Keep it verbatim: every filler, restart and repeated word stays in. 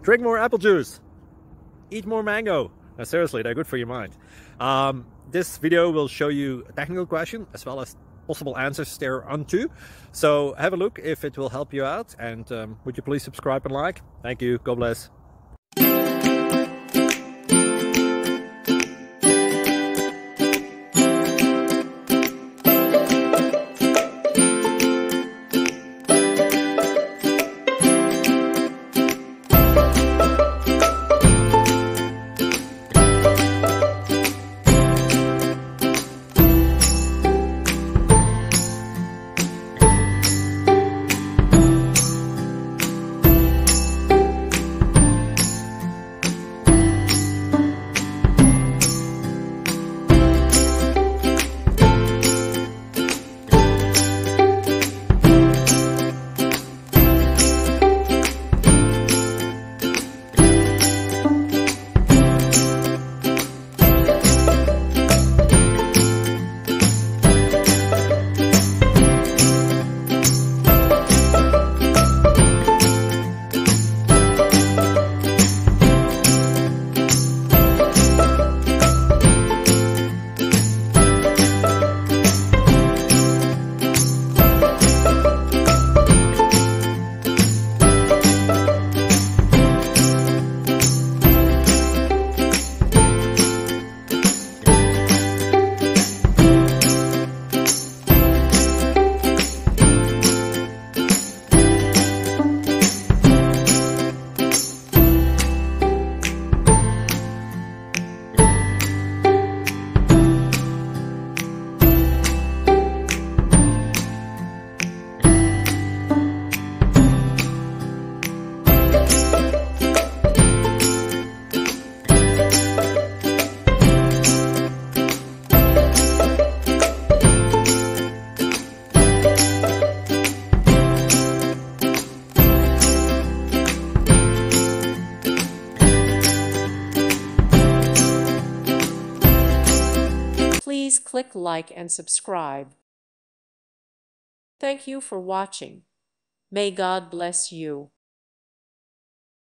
Drink more apple juice. Eat more mango. Now, seriously, they're good for your mind. Um, this video will show you a technical question as well as possible answers thereunto. So have a look if it will help you out. And um, would you please subscribe and like? Thank you. God bless. Please click like and subscribe. Thank you for watching. May God bless you.